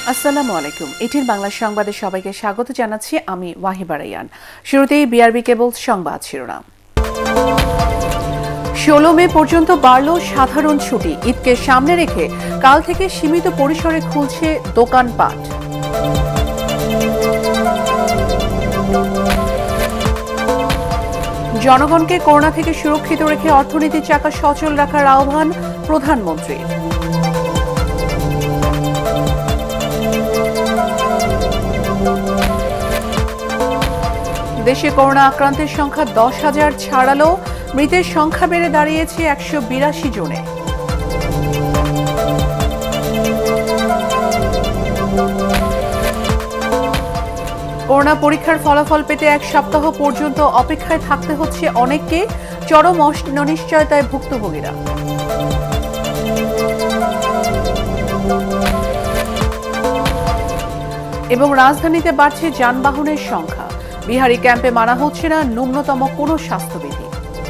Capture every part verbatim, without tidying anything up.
আসসালামু আলাইকুম। এটির বাংলা সংবাদে সবাইকে স্বাগত জানাচ্ছি আমি ওয়াহিবা রায়ান। শুরুতেই বিআরবি কেবলস সংবাদ শিরোনাম। ষোলো মে পর্যন্ত বাড়ল সাধারণ ছুটি। ঈদকে সামনে রেখে কাল থেকে সীমিত পরিসরে খুলছে দোকানপাট। জনগণকে করোনা থেকে সুরক্ষিত রেখে অর্থনীতির চাকা সচল রাখার আহ্বান প্রধানমন্ত্রীর। দেশে করোনা আক্রান্তের সংখ্যা দশ হাজার ছাড়ালো, মৃতের সংখ্যা বেড়ে দাঁড়িয়েছে একশো বিরাশি জনে। করোনা পরীক্ষার ফলাফল পেতে এক সপ্তাহ পর্যন্ত অপেক্ষায় থাকতে হচ্ছে অনেককে, চরম অনিশ্চয়তায় ভুক্তভোগীরা। এবং রাজধানীতে বাড়ছে যানবাহনের সংখ্যা। বিহারি ক্যাম্পে মানা হচ্ছে না ন্যূনতম কোনো স্বাস্থ্যবিধি।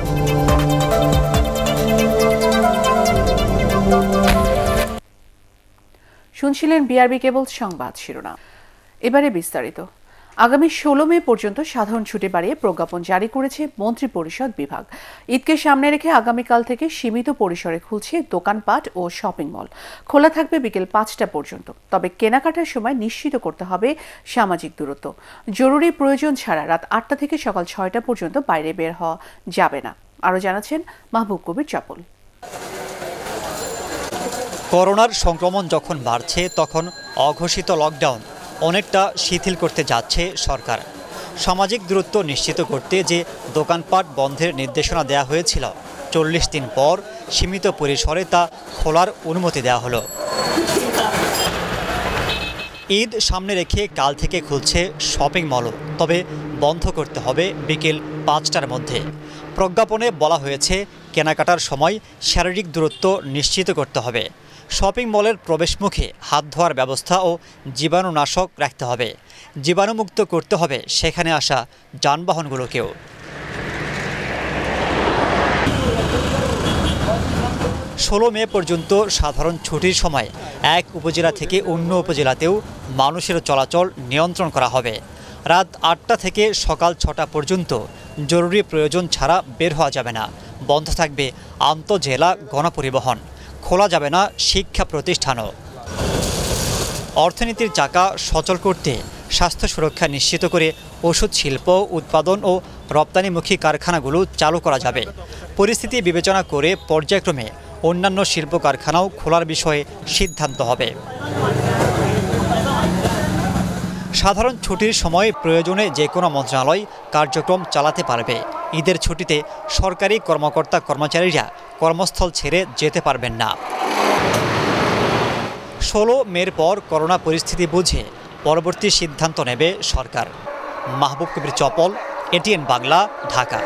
শুনছিলেন বিআরবি কেবলস সংবাদ শিরোনাম। এবারে বিস্তারিত। আগামী ষোলো মে পর্যন্ত সাধারণ ছুটি বাড়িয়ে প্রজ্ঞাপন জারি করেছে মন্ত্রিপরিষদ বিভাগ। ঈদকে সামনে রেখে আগামীকাল থেকে সীমিত পরিসরে খুলছে দোকানপাট ও শপিং মল। খোলা থাকবে বিকেল পাঁচটা পর্যন্ত। তবে কেনাকাটার সময় নিশ্চিত করতে হবে সামাজিক দূরত্ব। জরুরি প্রয়োজন ছাড়া রাত আটটা থেকে সকাল ছয়টা পর্যন্ত বাইরে বের হওয়া যাবে না। আরও জানাচ্ছেন মাহবুব কবির চপল। করোনার সংক্রমণ যখন বাড়ছে তখন অঘোষিত লকডাউন অনেকটা শিথিল করতে যাচ্ছে সরকার। সামাজিক দূরত্ব নিশ্চিত করতে যে দোকানপাট বন্ধের নির্দেশনা দেওয়া হয়েছিল, চল্লিশ দিন পর সীমিত পরিসরে তা খোলার অনুমতি দেওয়া হলো। ঈদ সামনে রেখে কাল থেকে খুলছে শপিং মলও, তবে বন্ধ করতে হবে বিকেল পাঁচটার মধ্যে। প্রজ্ঞাপনে বলা হয়েছে কেনাকাটার সময় শারীরিক দূরত্ব নিশ্চিত করতে হবে। শপিং মলের প্রবেশমুখে হাত ধোয়ার ব্যবস্থা ও জীবাণুনাশক রাখতে হবে। জীবাণুমুক্ত করতে হবে সেখানে আসা যানবাহনগুলোকেও। ষোলো মে পর্যন্ত সাধারণ ছুটির সময় এক উপজেলা থেকে অন্য উপজেলাতেও মানুষের চলাচল নিয়ন্ত্রণ করা হবে। রাত আটটা থেকে সকাল ছটা পর্যন্ত জরুরি প্রয়োজন ছাড়া বের হওয়া যাবে না। বন্ধ থাকবে আন্তঃজেলা গণপরিবহন। খোলা যাবে না শিক্ষা প্রতিষ্ঠানও। অর্থনীতির চাকা সচল করতে স্বাস্থ্য সুরক্ষা নিশ্চিত করে ওষুধ শিল্প উৎপাদন ও রপ্তানিমুখী কারখানাগুলো চালু করা যাবে। পরিস্থিতি বিবেচনা করে পর্যায়ক্রমে অন্যান্য শিল্প কারখানাও খোলার বিষয়ে সিদ্ধান্ত হবে। সাধারণ ছুটির সময় প্রয়োজনে যে কোনো মন্ত্রণালয় কার্যক্রম চালাতে পারবে। ঈদের ছুটিতে সরকারি কর্মকর্তা কর্মচারীরা কর্মস্থল ছেড়ে যেতে পারবেন না। ষোলো মের পর করোনা পরিস্থিতি বুঝে পরবর্তী সিদ্ধান্ত নেবে সরকার। মাহবুব কবির চপল, এটিএন বাংলা, ঢাকা।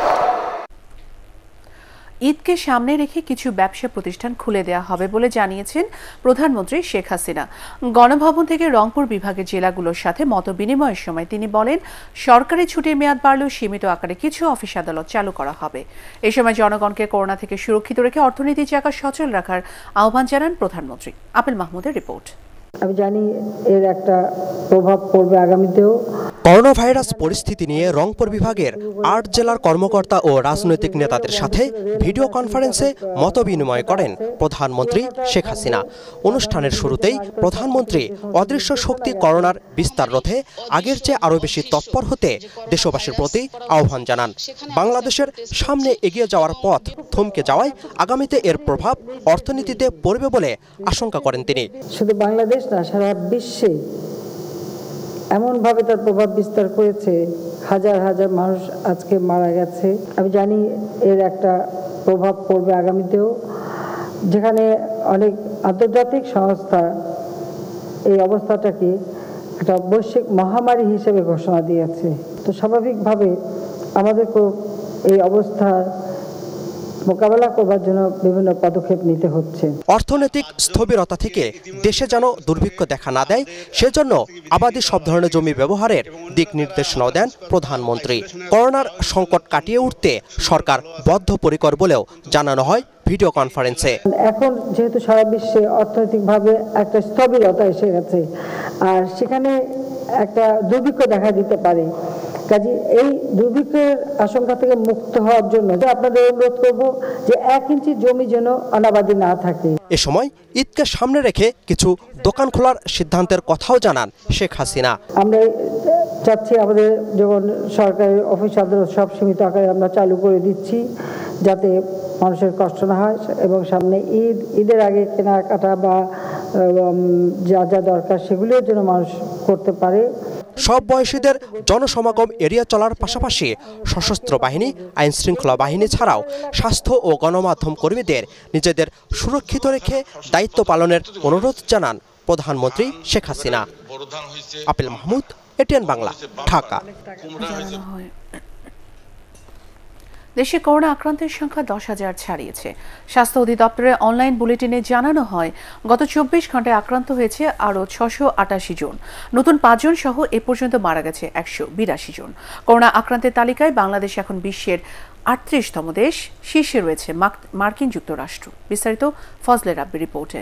ঈদকে সামনে রেখে কিছু ব্যবসা প্রতিষ্ঠান খুলে দেওয়া হবে বলে জানিয়েছেন প্রধানমন্ত্রী শেখ হাসিনা। গণভবন থেকে রংপুর বিভাগের জেলাগুলোর সাথে মত বিনিময়ের সময় তিনি বলেন, সরকারি ছুটির মেয়াদ বাড়লেও সীমিত আকারে কিছু অফিস আদালত চালু করা হবে। এ সময় জনগণকে করোনা থেকে সুরক্ষিত রেখে অর্থনীতির চাকা সচল রাখার আহ্বান জানান প্রধানমন্ত্রী। আপেল মাহমুদের রিপোর্ট। আমি জানি এর একটা প্রভাব পড়বে আগামীতেও। করোনা ভাইরাস পরিস্থিতি নিয়ে রংপুর বিভাগের আট জেলার কর্মকর্তা ও রাজনৈতিক নেতাদের সাথে ভিডিও কনফারেন্সে মতবিনিময় করেন প্রধানমন্ত্রী শেখ হাসিনা। অনুষ্ঠানের শুরুতেই প্রধানমন্ত্রী অদৃশ্য শক্তি করোনার বিস্তার রোধে আগের চেয়ে আরও বেশি তৎপর হতে দেশবাসীর প্রতি আহ্বান জানান। বাংলাদেশের সামনে এগিয়ে যাওয়ার পথ থমকে যাওয়ায় আগামীতে এর প্রভাব অর্থনীতিতে পড়বে বলে আশঙ্কা করেন তিনি। শুধু বাংলাদেশ না, সারা বিশ্বে এমনভাবে তার প্রভাব বিস্তার করেছে, হাজার হাজার মানুষ আজকে মারা গেছে। আমি জানি এর একটা প্রভাব পড়বে আগামীতেও, যেখানে অনেক আন্তর্জাতিক সংস্থা এই অবস্থাটাকে একটা বৈশ্বিক মহামারী হিসেবে ঘোষণা দিয়েছে। তো স্বাভাবিকভাবে আমাদেরকেও এই অবস্থা মোকাবেলা করবার জন্য বিভিন্ন পদক্ষেপ নিতে হচ্ছে। অর্থনৈতিক স্থবিরতা থেকে দেশে যেন দুর্ভিক্ষ দেখা না দেয়, সেজন্য আবাদি সব ধরনের জমি ব্যবহারের দিক নির্দেশনাও দেন প্রধানমন্ত্রী। করোনার সংকট কাটিয়ে উঠতে সরকার বদ্ধপরিকর বলেও জানানো হয় ভিডিও কনফারেন্সে। এখন যেহেতু সারা বিশ্বে অর্থনৈতিকভাবে একটা স্থবিরতা এসে গেছে, আর সেখানে একটা দুর্ভিক্ষ দেখা দিতে পারে, কাজে এই দুর্ভিক্ষের আশঙ্কা থেকে মুক্ত হওয়ার জন্য আপনাদের অনুরোধ করব যে এক ইঞ্চি জমি যেন অনাবাদি না থাকে। এ সময় ঈদকে সামনে রেখে কিছু দোকান খোলার সিদ্ধান্তের কথাও জানান শেখ হাসিনা। আমরা চাচ্ছি আমাদের যখন সরকারি অফিস আদালত সব সীমিত আকারে আমরা চালু করে দিচ্ছি, যাতে মানুষের কষ্ট না হয় এবং সামনে ঈদ ঈদের আগে কেনাকাটা বা যা যা দরকার সেগুলোর জন্য মানুষ করতে পারে। সব বয়সীদের জনসমাগম এড়িয়ে চলার পাশাপাশি সশস্ত্র বাহিনী, আইন শৃঙ্খলা বাহিনী ছাড়াও স্বাস্থ্য ও গণমাধ্যম কর্মীদের নিজেদের সুরক্ষিত রেখে দায়িত্ব পালনের অনুরোধ জানান প্রধানমন্ত্রী শেখ হাসিনা। আপিল মাহমুদ, এটিএন বাংলা, ঢাকা। দেশে করোনা আক্রান্তের সংখ্যা দশ হাজার ছাড়িয়েছে। স্বাস্থ্য অধিদপ্তরের অনলাইন বুলেটিনে জানানো হয়, গত চব্বিশ ঘন্টায় আক্রান্ত হয়েছে আরও ছশো আটাশি জন। নতুন পাঁচজন সহ এ পর্যন্ত মারা গেছে একশো বিরাশি জন। করোনা আক্রান্তের তালিকায় বাংলাদেশ এখন বিশ্বের আটত্রিশতম দেশ, শীর্ষে রয়েছে মার্কিন যুক্তরাষ্ট্র। বিস্তারিত ফজলে রাব্বির রিপোর্টে।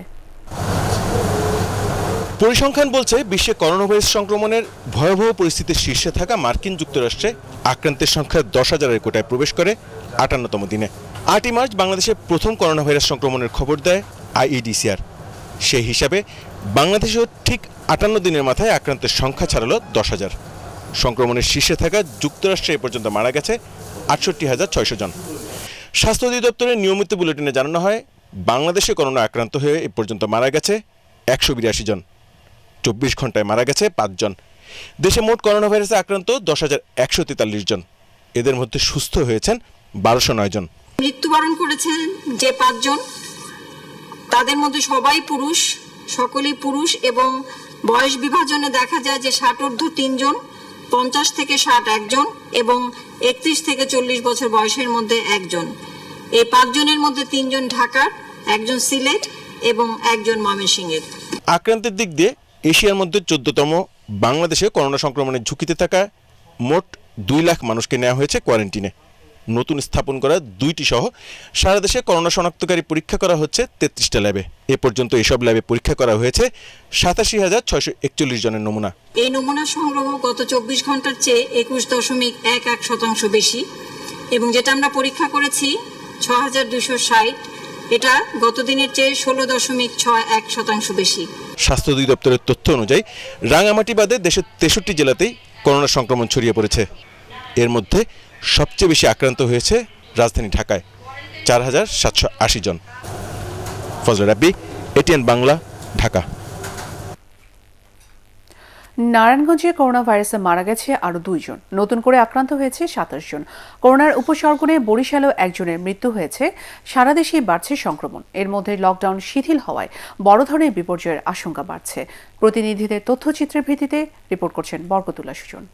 পরিসংখ্যান বলছে, বিশ্বে করোনা ভাইরাস সংক্রমণের ভয়াবহ পরিস্থিতির শীর্ষে থাকা মার্কিন যুক্তরাষ্ট্রে আক্রান্তের সংখ্যা দশ হাজারের কোটায় প্রবেশ করে আটান্নতম দিনে। আটই মার্চ বাংলাদেশে প্রথম করোনা ভাইরাস সংক্রমণের খবর দেয় আইইডিসিআর। সেই হিসাবে বাংলাদেশেও ঠিক আটান্ন দিনের মাথায় আক্রান্তের সংখ্যা ছাড়ালো দশ হাজার। সংক্রমণের শীর্ষে থাকা যুক্তরাষ্ট্রে এ পর্যন্ত মারা গেছে আটষট্টি হাজার ছয়শো জন। স্বাস্থ্য অধিদপ্তরের নিয়মিত বুলেটিনে জানানো হয়, বাংলাদেশে করোনা আক্রান্ত হয়ে এ পর্যন্ত মারা গেছে একশো বিরাশি জন। চব্বিশ ঘন্টায় মারা গেছে পাঁচজন। দেশে মোট করোনা ভাইরাসে আক্রান্ত দশ হাজার একশো তেতাল্লিশ জন। এদের মধ্যে সুস্থ হয়েছেন বারোশো নয় জন। মৃত্যুবরণ করেছেন যে পাঁচজন, তাদের মধ্যে সবাই পুরুষ, সকলেই পুরুষ এবং বয়স বিভাজনে দেখা যায় যে ষাট ঊর্ধ্ব তিনজন, পঞ্চাশ থেকে ষাট একজন এবং একত্রিশ থেকে চল্লিশ বছর বয়সের মধ্যে একজন। এই পাঁচজনের মধ্যে তিনজন ঢাকার, একজন সিলেট এবং একজন ময়মনসিংহের। আক্রান্তের দিক দিয়ে এশিয়ার মধ্যে চোদ্দতম বাংলাদেশে করোনা সংক্রমণের ঝুঁকিতে থাকা মোট দুই লাখ মানুষকে নেওয়া হয়েছে কোয়ারেন্টিনে। নতুন স্থাপন করা দুইটি সহ সারা দেশে করোনা শনাক্তকারী পরীক্ষা করা হচ্ছে তেত্রিশটা ল্যাবে। এ পর্যন্ত এসব ল্যাবে পরীক্ষা করা হয়েছে সাতাশি হাজার ছয়শো একচল্লিশ জনের নমুনা। এই নমুনা সংগ্রহ গত চব্বিশ ঘন্টার চেয়ে একুশ দশমিক এক এক শতাংশ বেশি এবং যেটা আমরা পরীক্ষা করেছি ছ হাজার দুশো ষাট, এটা গত দিনের চেয়ে ষোলো দশমিক ছয় এক শতাংশ বেশি। স্বাস্থ্য অধিদপ্তরের তথ্য অনুযায়ী রাঙামাটি বাদে দেশের তেষট্টি জেলাতেই করোনা সংক্রমণ ছড়িয়ে পড়েছে। এর মধ্যে সবচেয়ে বেশি আক্রান্ত হয়েছে রাজধানী ঢাকায়, চার হাজার সাতশো আশি জন। ফজলে রাব্বি, এটিএন বাংলা, ঢাকা। নারায়ণগঞ্জে করোনা ভাইরাসে মারা গেছে আরও দুইজন, নতুন করে আক্রান্ত হয়েছে সাতাশ জন। করোনার উপসর্গ নিয়ে বরিশালেও একজনের মৃত্যু হয়েছে। সারা দেশেই বাড়ছে সংক্রমণ। এর মধ্যে লকডাউন শিথিল হওয়ায় বড় ধরনের বিপর্যয়ের আশঙ্কা বাড়ছে। প্রতিনিধিদের তথ্যচিত্রের ভিত্তিতে রিপোর্ট করছেন বরকতুল্লাহ সুজন।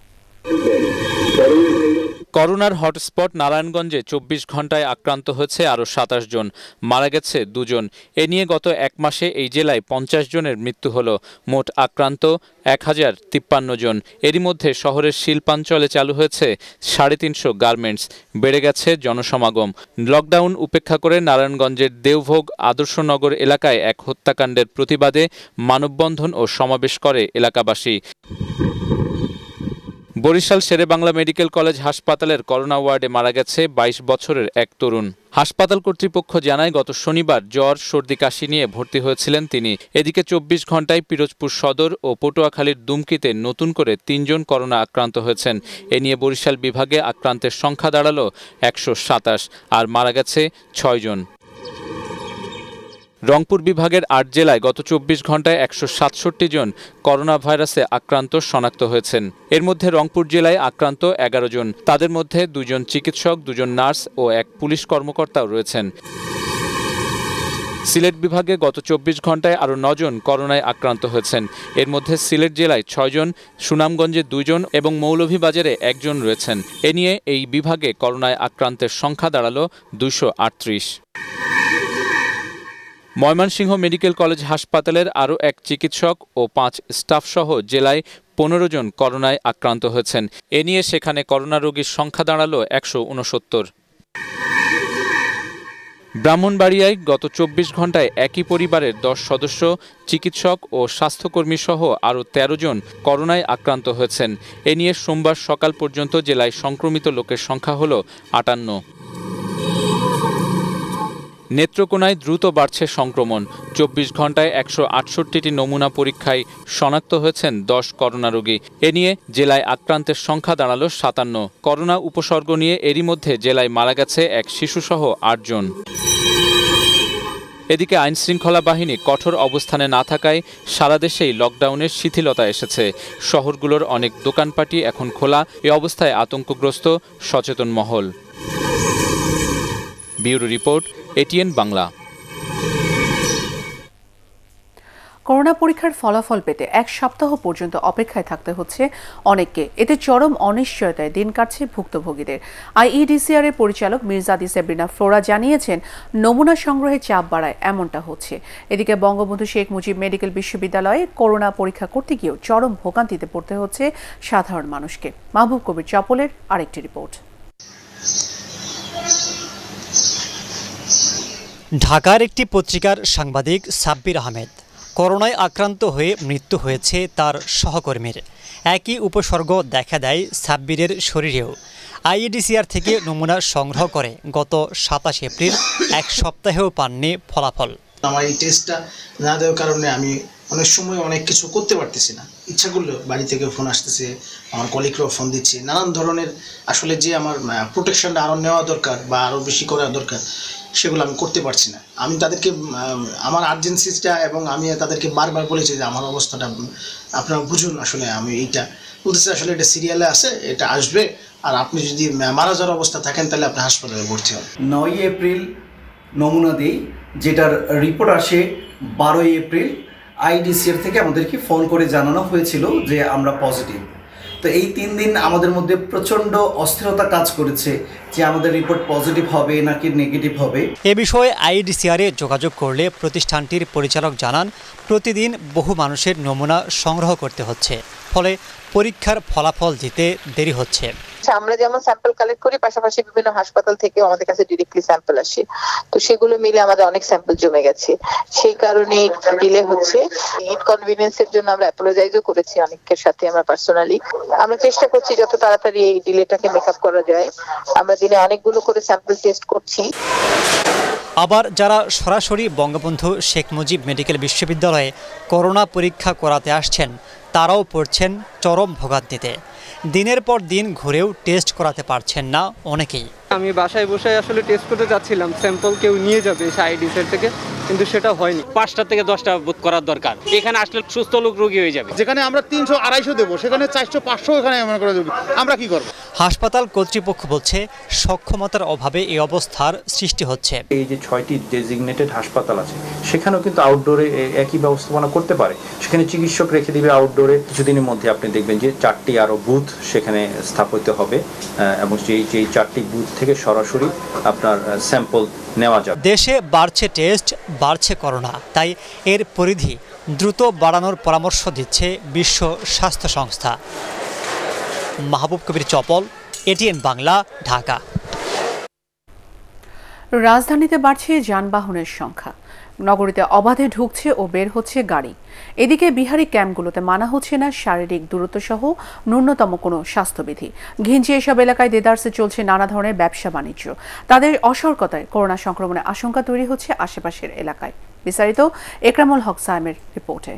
করোনার হটস্পট নারায়ণগঞ্জে চব্বিশ ঘন্টায় আক্রান্ত হয়েছে আরও সাতাশ জন, মারা গেছে দুজন। এ নিয়ে গত এক মাসে এই জেলায় পঞ্চাশ জনের মৃত্যু হলো। মোট আক্রান্ত এক হাজার তিপ্পান্ন জন। এরই মধ্যে শহরের শিল্পাঞ্চলে চালু হয়েছে সাড়ে তিনশো গার্মেন্টস, বেড়ে গেছে জনসমাগম। লকডাউন উপেক্ষা করে নারায়ণগঞ্জের দেওভোগ আদর্শনগর এলাকায় এক হত্যাকাণ্ডের প্রতিবাদে মানববন্ধন ও সমাবেশ করে এলাকাবাসী। বরিশাল শেরেবাংলা মেডিকেল কলেজ হাসপাতালের করোনা ওয়ার্ডে মারা গেছে বাইশ বছরের এক তরুণ। হাসপাতাল কর্তৃপক্ষ জানায়, গত শনিবার জ্বর সর্দি কাশি নিয়ে ভর্তি হয়েছিলেন তিনি। এদিকে চব্বিশ ঘন্টায় পিরোজপুর সদর ও পটুয়াখালীর দুমকিতে নতুন করে তিনজন করোনা আক্রান্ত হয়েছেন। এ নিয়ে বরিশাল বিভাগে আক্রান্তের সংখ্যা দাঁড়ালো একশো সাতাশ, আর মারা গেছে ছয় জন। রংপুর বিভাগের আট জেলায় গত চব্বিশ ঘন্টায় একশো সাতষট্টি জন করোনা ভাইরাসে আক্রান্ত শনাক্ত হয়েছেন। এর মধ্যে রংপুর জেলায় আক্রান্ত এগারো জন। তাদের মধ্যে দুজন চিকিৎসক, দুজন নার্স ও এক পুলিশ কর্মকর্তাও রয়েছেন। সিলেট বিভাগে গত চব্বিশ ঘন্টায় আরও নজন করোনায় আক্রান্ত হয়েছেন। এর মধ্যে সিলেট জেলায় ছয়জন, সুনামগঞ্জে দুজন এবং মৌলভীবাজারে একজন রয়েছেন। এ নিয়ে এই বিভাগে করোনায় আক্রান্তের সংখ্যা দাঁড়ালো দুশো আটত্রিশ। ময়মনসিংহ মেডিকেল কলেজ হাসপাতালের আরও এক চিকিৎসক ও পাঁচ স্টাফসহ জেলায় পনেরো জন করোনায় আক্রান্ত হয়েছেন। এ নিয়ে সেখানে করোনা রোগীর সংখ্যা দাঁড়ালো একশো উনসত্তর। ব্রাহ্মণবাড়িয়ায় গত চব্বিশ ঘন্টায় একই পরিবারের দশ সদস্য, চিকিৎসক ও স্বাস্থ্যকর্মী সহ আরও তেরো জন করোনায় আক্রান্ত হয়েছেন। এ নিয়ে সোমবার সকাল পর্যন্ত জেলায় সংক্রমিত লোকের সংখ্যা হল আটান্ন। নেত্রকোনায় দ্রুত বাড়ছে সংক্রমণ। চব্বিশ ঘন্টায় একশো আটষট্টিটি নমুনা পরীক্ষায় শনাক্ত হয়েছেন দশ করোনা রোগী। এ নিয়ে জেলায় আক্রান্তের সংখ্যা দাঁড়ালো সাতান্ন। করোনা উপসর্গ নিয়ে এরই মধ্যে জেলায় মারা গেছে এক শিশুসহ আটজন। এদিকে আইনশৃঙ্খলা বাহিনী কঠোর অবস্থানে না থাকায় সারা দেশেই লকডাউনের শিথিলতা এসেছে। শহরগুলোর অনেক দোকানপাটি এখন খোলা। এ অবস্থায় আতঙ্কগ্রস্ত সচেতন মহল। Bureau report, ATN Bangla. Corona পরীক্ষার ফলাফল পেতে এক সপ্তাহ পর্যন্ত অপেক্ষায় থাকতে হচ্ছে অনেককে। এতে চরম অনিশ্চয়তায় দিন কাটছে ভুক্তভোগীদের। আইইডিসিআর এর পরিচালক মির্জাদি সেব্রিনা ফ্লোরা জানিয়েছেন, নমুনা সংগ্রহে চাপ বাড়ায় এমনটা হচ্ছে। এদিকে বঙ্গবন্ধু শেখ মুজিব মেডিকেল বিশ্ববিদ্যালয়ে করোনা পরীক্ষা করতে গিয়েও চরম ভোগান্তিতে পড়তে হচ্ছে সাধারণ মানুষকে। মাহবুব কবির চপলের আরেকটি রিপোর্ট। ঢাকার একটি পত্রিকার সাংবাদিক সাব্বির আহমেদ। করোনায় আক্রান্ত হয়ে মৃত্যু হয়েছে তার সহকর্মীর। একই উপসর্গ দেখা দেয় সাব্বিরের শরীরেও। আইইডিসিআর থেকে নমুনা সংগ্রহ করে গত সাতাশ এপ্রিল এক সপ্তাহেও পাননি ফলাফল। আমার এই টেস্টটা না দেওয়ার কারণে আমি অনেক সময় অনেক কিছু করতে পারতেছি না। ইচ্ছা করলেও বাড়ি থেকে ফোন আসতেছে, আমার কলিগরাও ফোন দিচ্ছে, নানান ধরনের আসলে যে আমার প্রোটেকশনটা আরও নেওয়া দরকার বা আরও বেশি করা দরকার সেগুলো আমি করতে পারছি না। আমি তাদেরকে আমার আর্জেন্সিটা এবং আমি তাদেরকে বারবার বলেছি যে আমার অবস্থাটা আপনারা বুঝুন, আসলে আমি এইটা বলতেছি আসলে এটা সিরিয়ালে আছে, এটা আসবে, আর আপনি যদি মারা যাওয়ার অবস্থা থাকেন তাহলে আপনি হাসপাতালে ভর্তি হন। নয় এপ্রিল নমুনা দিই, যেটার রিপোর্ট আসে বারোই এপ্রিল। আইডিসিআর থেকে আমাদেরকে ফোন করে জানানো হয়েছিল যে আমরা পজিটিভ। তো এই তিন দিন আমাদের মধ্যে প্রচণ্ড অস্থিরতা কাজ করেছে যে আমাদের রিপোর্ট পজিটিভ হবে নাকি নেগেটিভ হবে। এ বিষয়ে আইইডিসিআরে যোগাযোগ করলে প্রতিষ্ঠানটির পরিচালক জানান, প্রতিদিন বহু মানুষের নমুনা সংগ্রহ করতে হচ্ছে, ফলে পরীক্ষার ফলাফল দিতে দেরি হচ্ছে। আমরা যেমন স্যাম্পল কালেক্ট করি, পাশাপাশি বিভিন্ন হাসপাতাল থেকেও আমাদের কাছে ডিরেক্টলি স্যাম্পল আসে। তো সেগুলো মিলে আমাদের অনেক স্যাম্পল জমে গেছে, সেই কারণে ডিলে হচ্ছে। ইনকনভিনিয়েন্সের জন্য আমরা অ্যাপোলোজাইজও করেছি অনেকের সাথে আমরা পার্সোনালি। আমরা চেষ্টা করছি যত তাড়াতাড়ি এই ডিলেটাকে মেকআপ করা যায়। আমরা দিনে অনেকগুলো করে স্যাম্পল টেস্ট করছি। আবার যারা সরাসরি বঙ্গবন্ধু শেখ মুজিব মেডিকেল বিশ্ববিদ্যালয়ে করোনা পরীক্ষা করাতে আসছেন, তারাও পড়ছেন চরম ভোগান্তিতে। দিনের পর দিন ঘুরেও টেস্ট করাতে পারছেন না অনেকেই। আমি বাসায় বসে আসলে টেস্ট করতে যাচ্ছিলাম, স্যাম্পল কেউ নিয়ে যাবে আইডিসিআর থেকে, কিন্তু সেটা হয়নি। পাঁচটা থেকে দশটা বুথ করার দরকার। এখানে আসলে সুস্থ লোক রোগী হয়ে যাবে। যেখানে আমরা তিনশো আড়াইশো দেবো, সেখানে চারশো পাঁচশো এখানে মনে করা যাবে। আমরা কি করব? হাসপাতাল কর্তৃপক্ষ বলছে, সক্ষমতার অভাবে এই অবস্থার সৃষ্টি হচ্ছে। এই যে ছয়টি ডেজিগনেটেড হাসপাতাল আছে, সেখানেও কিন্তু আউটডোরে একই ব্যবস্থাপনা করতে পারে। সেখানে চিকিৎসক রেখে দিবে আউটডোরে। কিছুদিনের মধ্যে আপনি দেখবেন যে চারটি আরও বুথ সেখানে স্থাপিত হবে এবং সেই যেই চারটি বুথ থেকে সরাসরি আপনার স্যাম্পল নেওয়া যাবে। দেশে বাড়ছে টেস্ট, বাড়ছে করোনা, তাই এর পরিধি দ্রুত বাড়ানোর পরামর্শ দিচ্ছে বিশ্ব স্বাস্থ্য সংস্থা। মাহবুব কবির চপল, এটিএন বাংলা, ঢাকা। রাজধানীতে বাড়ছে যানবাহনের সংখ্যা। নগরীতে অবাধে ঢুকছে ও বের হচ্ছে গাড়ি। এদিকে বিহারি ক্যাম্পগুলোতে মানা হচ্ছে না শারীরিক দূরত্ব সহ ন্যূনতম কোনো স্বাস্থ্যবিধি। ঘিঞ্চি এসব এলাকায় দেদারসে চলছে নানা ধরনের ব্যবসা বাণিজ্য। তাদের অসতর্কতায় করোনা সংক্রমণের আশঙ্কা তৈরি হচ্ছে আশেপাশের এলাকায়। বিস্তারিত একরামুল হক সাইমের রিপোর্টে।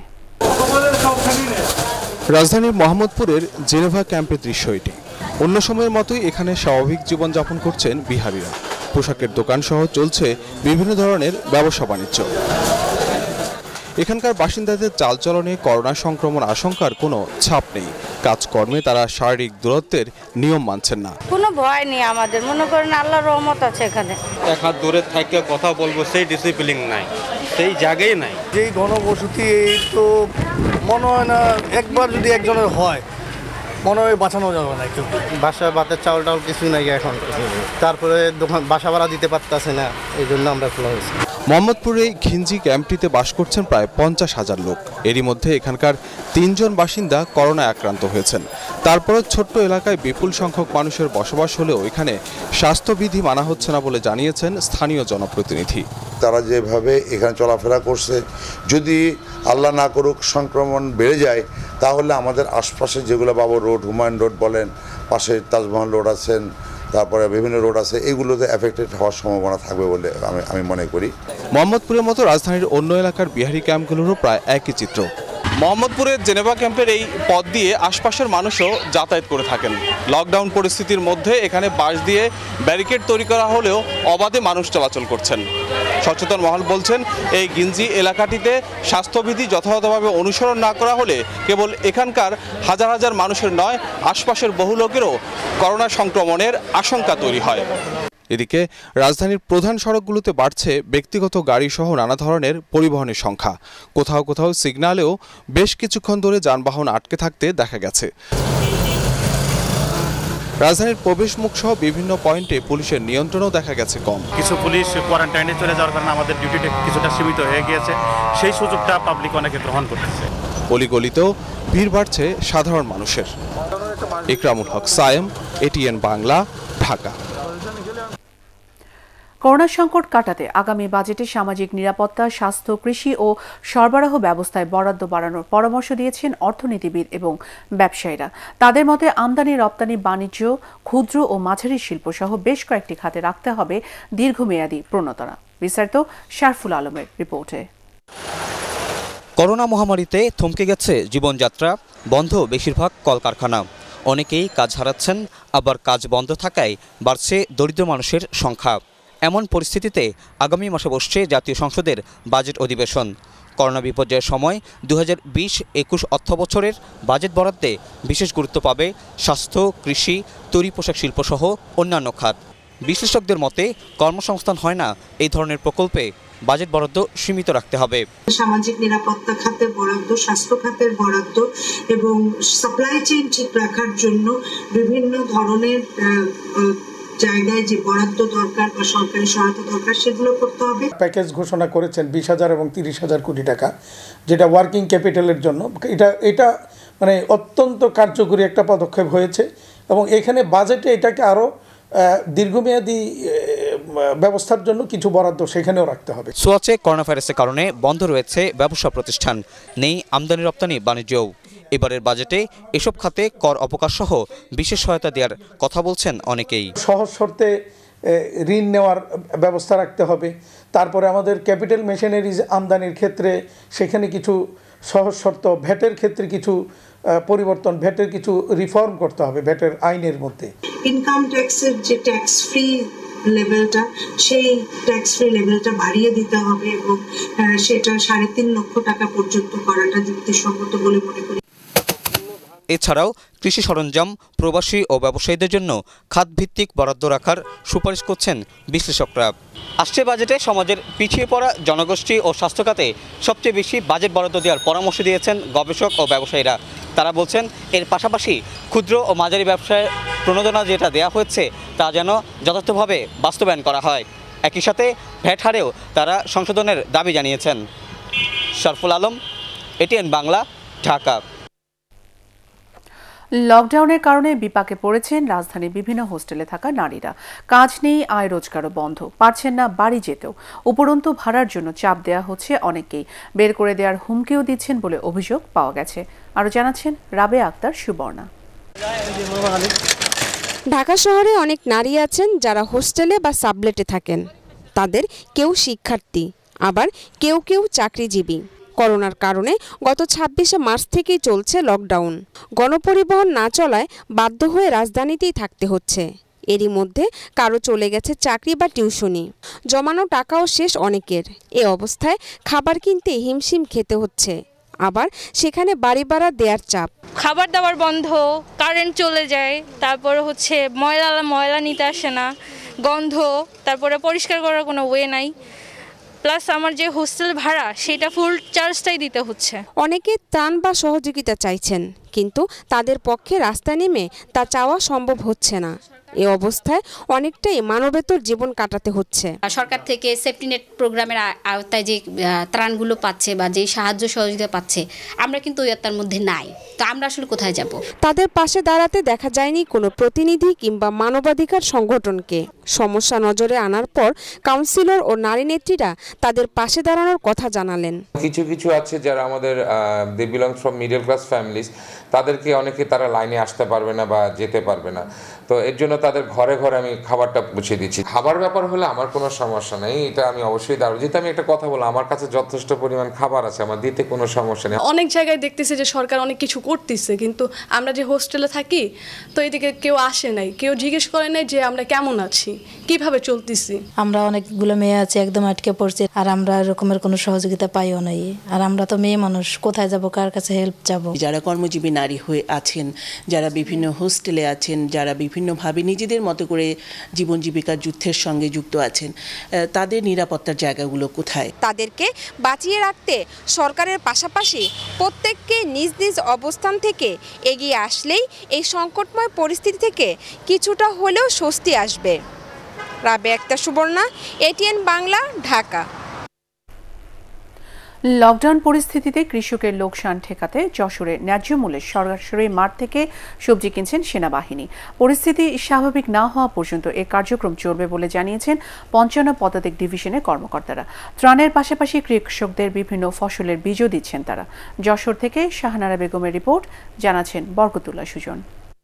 রাজধানীর মোহাম্মদপুরের জেনেভা ক্যাম্পের দৃশ্য এটি। অন্য সময়ের মতোই এখানে স্বাভাবিক জীবনযাপন করছেন বিহারিরা। পোশাকের দোকান সহ চলছে বিভিন্ন ধরনের ব্যবসা বাণিজ্য। এখানকার বাসিন্দাদের চালচলনে করোনা সংক্রমণ আশঙ্কার কোনো ছাপ নেই। কাজকর্মে তারা শারীরিক দূরত্বের নিয়ম মানছেন না। কোনো ভয় নেই আমাদের, মনে করেন আল্লাহর রহমত আছে এখানে। এক হাত দূরে থেকে কথা বলবো সেই ডিসিপ্লিন নাই, সেই জায়গায় নাই। যেই ঘনবসতি, এই তো মনে হয় না একবার যদি একজনের হয় মনে হয় বাঁচানো যাবে না। একটু বাসায় ভাতের চাউল টাউল কিছুই নাই এখন, তারপরে দোকান বাসা ভাড়া দিতে পারতেছে না, এই জন্য আমরা খোলা হয়েছি। মোহাম্মদপুরে ঘিঞ্জি ক্যাম্পটিতে বাস করছেন প্রায় পঞ্চাশ হাজার লোক। এরই মধ্যে এখানকার তিনজন বাসিন্দা করোনায় আক্রান্ত হয়েছেন। তারপরও ছোট্ট এলাকায় বিপুল সংখ্যক মানুষের বসবাস হলেও এখানে স্বাস্থ্যবিধি মানা হচ্ছে না বলে জানিয়েছেন স্থানীয় জনপ্রতিনিধি। তারা যেভাবে এখানে চলাফেরা করছে, যদি আল্লাহ না করুক সংক্রমণ বেড়ে যায়, তাহলে আমাদের আশপাশে যেগুলো বাবর রোড, হুমায়ুন রোড বলেন, পাশে তাজমহল রোড আছেন, তারপরে বিভিন্ন রোড আছে, এগুলোতে এফেক্টেড হওয়ার সম্ভাবনা থাকবে বলে আমি আমি মনে করি। মোহাম্মদপুরের মতো রাজধানীর অন্য এলাকার বিহারি ক্যাম্পগুলোরও প্রায় একই চিত্র। মোহাম্মদপুরের জেনেভা ক্যাম্পের এই পথ দিয়ে আশপাশের মানুষও যাতায়াত করে থাকেন। লকডাউন পরিস্থিতির মধ্যে এখানে বাঁশ দিয়ে ব্যারিকেড তৈরি করা হলেও অবাধে মানুষ চলাচল করছেন। সচেতন মহল বলছেন, এই গিঞ্জি এলাকাটিতে স্বাস্থ্যবিধি যথাযথভাবে অনুসরণ না করা হলে কেবল এখানকার হাজার হাজার মানুষের নয়, আশপাশের বহু লোকেরও করোনা সংক্রমণের আশঙ্কা তৈরি হয়। এদিকে রাজধানীর প্রধান সড়কগুলোতে বাড়ছে ব্যক্তিগত গাড়ি সহ নানা ধরনের পরিবহনের সংখ্যা। কোথাও কোথাও সিগন্যালেও বেশ কিছুক্ষণ ধরে যানবাহন আটকে থাকতে দেখা গেছে। রাজধানীর প্রবেশ মুখ সহ বিভিন্ন পয়েন্টে পুলিশের নিয়ন্ত্রণও দেখা গেছে কম। কিছু পুলিশ কোয়ারেন্টাইনে চলে যাওয়ার কারণে আমাদের ডিউটিটা কিছুটা সীমিত হয়ে গিয়েছে, সেই সুযোগটা পাবলিক অনেকে গ্রহণ করতেছে। অলিগলিতেও ভিড় বাড়ছে সাধারণ মানুষের। ইকরামুল হক সায়েম, এটিএন বাংলা, ঢাকা। করোনা সংকট কাটাতে আগামী বাজেটে সামাজিক নিরাপত্তা, স্বাস্থ্য, কৃষি ও সরবরাহ ব্যবস্থায় বরাদ্দ বাড়ানোর পরামর্শ দিয়েছেন অর্থনীতিবিদ এবং ব্যবসায়ীরা। তাদের মতে আমদানি রপ্তানি, বাণিজ্য, ক্ষুদ্র ও মাঝারি শিল্প সহ বেশ কয়েকটি খাতে রাখতে হবে দীর্ঘমেয়াদী প্রণোদনা। বিস্তারিত শারফুল আলমের রিপোর্টে। করোনা মহামারীতে থমকে গেছে জীবনযাত্রা, বন্ধ বেশিরভাগ কলকারখানা। অনেকেই কাজ হারাচ্ছেন, আবার কাজ বন্ধ থাকায় বাড়ছে দরিদ্র মানুষের সংখ্যা। এমন পরিস্থিতিতে আগামী মাসে বসছে জাতীয় সংসদের বাজেট অধিবেশন। করোনা বিপর্যয়ের সময় দু হাজার বিশ একুশ অর্থ বছরের বাজেট বরাদ্দে বিশেষ গুরুত্ব পাবে স্বাস্থ্য, কৃষি, তৈরি পোশাক শিল্পসহ অন্যান্য খাত। বিশ্লেষকদের মতে কর্মসংস্থান হয় না এই ধরনের প্রকল্পে বাজেট বরাদ্দ সীমিত রাখতে হবে। সামাজিক নিরাপত্তা খাতের বরাদ্দ, স্বাস্থ্য খাতের বরাদ্দ এবং সাপ্লাই চেইন ঠিক রাখার জন্য বিভিন্ন ধরনের জায়গায় যে বরাদ্দ দরকার বা সরকারি সহায়তা দরকার সেগুলো করতে হবে। প্যাকেজ ঘোষণা করেছেন বিশ হাজার এবং তিরিশ হাজার কোটি টাকা, যেটা ওয়ার্কিং ক্যাপিটালের জন্য। এটা এটা মানে অত্যন্ত কার্যকরী একটা পদক্ষেপ হয়েছে এবং এখানে বাজেটে এটাকে আরও দীর্ঘমেয়াদী ব্যবস্থার জন্য কিছু বরাদ্দ সেখানেও রাখতে হবে। সোয়াচে করোনা ভাইরাসের কারণে বন্ধ রয়েছে ব্যবসা প্রতিষ্ঠান, নেই আমদানি রপ্তানি বাণিজ্যও। এবারের বাজেটে এসব খাতে কর অবকাশ সহ বিশেষ সহায়তা দেওয়ার কথা বলছেন অনেকেই। সহজ শর্তে ঋণ নেওয়ার ব্যবস্থা রাখতে হবে। তারপরে আমাদের ক্যাপিটাল মেশিনারিজ আমদানির ক্ষেত্রে সেখানে কিছু সহজ শর্ত, ভ্যাটের ক্ষেত্রে কিছু পরিবর্তন, ভ্যাটের কিছু রিফর্ম করতে হবে ভ্যাটের আইনের মধ্যে। ইনকাম ট্যাক্সের যে ট্যাক্স ফ্রি লেভেলটা, সেই ট্যাক্স ফ্রি লেভেলটা বাড়িয়ে দিতে হবে এবং সেটা সাড়ে তিন লক্ষ টাকা পর্যন্ত করাটা যুক্তিসঙ্গত বলে মনে করি। এছাড়াও কৃষি সরঞ্জাম, প্রবাসী ও ব্যবসায়ীদের জন্য খাতভিত্তিক বরাদ্দ রাখার সুপারিশ করছেন বিশ্লেষকরা। আসছে বাজেটে সমাজের পিছিয়ে পড়া জনগোষ্ঠী ও স্বাস্থ্য খাতে সবচেয়ে বেশি বাজেট বরাদ্দ দেওয়ার পরামর্শ দিয়েছেন গবেষক ও ব্যবসায়ীরা। তারা বলছেন, এর পাশাপাশি ক্ষুদ্র ও মাঝারি ব্যবসায় প্রণোদনা যেটা দেওয়া হচ্ছে তা যেন যথার্থভাবে বাস্তবায়ন করা হয়। একই সাথে ভ্যাট হারেও তারা সংশোধনের দাবি জানিয়েছেন। শারফুল আলম, এটিএন বাংলা, ঢাকা। লকডাউনের কারণে বিপাকে পড়েছেন রাজধানীর বিভিন্ন হোস্টেলে থাকা নারীরা। কাজ নেই, আয় রোজগারও বন্ধ, পারছেন না বাড়ি যেতেও। উপরন্তু ভাড়ার জন্য চাপ দেওয়া হচ্ছে অনেকেই, বের করে দেওয়ার হুমকিও দিচ্ছেন বলে অভিযোগ পাওয়া গেছে। আরও জানাচ্ছেন রাবেয়া আক্তার সুবর্ণা। ঢাকা শহরে অনেক নারী আছেন যারা হোস্টেলে বা সাবলেটে থাকেন। তাদের কেউ শিক্ষার্থী, আবার কেউ কেউ চাকরিজীবী। করোনার কারণে গত ছাব্বিশে মার্চ থেকেই চলছে লকডাউন। গণপরিবহন না চলায় বাধ্য হয়ে রাজধানীতেই থাকতে হচ্ছে। এরই মধ্যে কারো চলে গেছে চাকরি বা টিউশনি, জমানো টাকাও শেষ অনেকের। এ অবস্থায় খাবার কিনতে হিমশিম খেতে হচ্ছে, আবার সেখানে বাড়ি ভাড়া দেওয়ার চাপ। খাবার দাবার বন্ধ, কারেন্ট চলে যায়, তারপরে হচ্ছে ময়লা ময়লা নিতে আসে না, গন্ধ, তারপরে পরিষ্কার করার কোনো ওয়ে নাই। প্লাস আমার যে হোস্টেল ভাড়া সেটা ফুল চার্জটাই দিতে হচ্ছে। অনেকে ত্রাণ বা সহযোগিতা চাইছেন, কিন্তু তাদের পক্ষে রাস্তায় নেমে তা চাওয়া সম্ভব হচ্ছে না। এ অবস্থায় অনেকটাই মানবেতর জীবন কাটাতে হচ্ছে। সরকার থেকে সেফটিনেট প্রোগ্রামের আওতায় যে ত্রাণগুলো পাচ্ছে বা যে সাহায্য সহযোগিতা পাচ্ছে, আমরা কিন্তু ওই আওতার মধ্যে নাই। তো আমরা আসলে কোথায় যাব? তাদের পাশে দাঁড়াতে দেখা যায়নি কোনো প্রতিনিধি কিংবা মানবাধিকার সংগঠনকে। সমস্যা নজরে আনার পর কাউন্সিলর ও নারী নেত্রীরা তাদের পাশে দাঁড়ানোর কথা জানালেন। কিছু কিছু আছে যারা আমাদের they belongs from middle class families, তাদেরকে অনেকে তারা লাইনে আসতে পারবে না বা যেতে পারবে না, তো এর জন্য তাদের ঘরে ঘরে আমি খাবারটা পৌঁছে দিচ্ছি। খাবার ব্যাপার হলে আমার কোনো সমস্যা নেই, এটা আমি অবশ্যই দাঁড়াবো। যেহেতু আমি একটা কথা বললাম, আমার কাছে যথেষ্ট পরিমাণ খাবার আছে, আমার দিতে কোনো সমস্যা নেই। অনেক জায়গায় দেখতেছি যে সরকার অনেক কিছু করতেছে, কিন্তু আমরা যে হোস্টেলে থাকি তো এদিকে কেউ আসে নাই, কেউ জিজ্ঞেস করে নাই যে আমরা কেমন আছি, কিভাবে চলতেছি। আমরা অনেকগুলো মেয়ে আছে একদম আটকে পড়ছে, আর আমরা এরকমের কোনো সহযোগিতা পাইও নাই। আর আমরা তো মেয়ে মানুষ, কোথায় যাব, কার কাছে হেল্প যাব? যারা কর্মজীবী নারী হয়ে আছেন, যারা বিভিন্ন হোস্টেলে আছেন, যারা বিভিন্নভাবে নিজেদের মতো করে জীবন জীবিকার যুদ্ধের সঙ্গে যুক্ত আছেন, তাদের নিরাপত্তার জায়গাগুলো কোথায়? তাদেরকে বাঁচিয়ে রাখতে সরকারের পাশাপাশি প্রত্যেককে নিজ নিজ অবস্থান থেকে এগিয়ে আসলেই এই সংকটময় পরিস্থিতি থেকে কিছুটা হলেও স্বস্তি আসবে। রাবেয়া আক্তার সুবর্ণা, এটিএন বাংলা, ঢাকা। লকডাউন পরিস্থিতিতে কৃষকের লোকসান ঠেকাতে যশোরে ন্যায্য মূল্যে সরাসরি মাঠ থেকে সবজি কিনছেন সেনাবাহিনী। পরিস্থিতি স্বাভাবিক না হওয়া পর্যন্ত এ কার্যক্রম চলবে বলে জানিয়েছেন পঞ্চান্ন পদাতিক ডিভিশনের কর্মকর্তারা। ত্রাণের পাশাপাশি কৃষকদের বিভিন্ন ফসলের বীজও দিচ্ছেন তারা। যশোর থেকে শাহনারা বেগমের রিপোর্ট, জানাচ্ছেন বরকতুল্লাহ সুজন।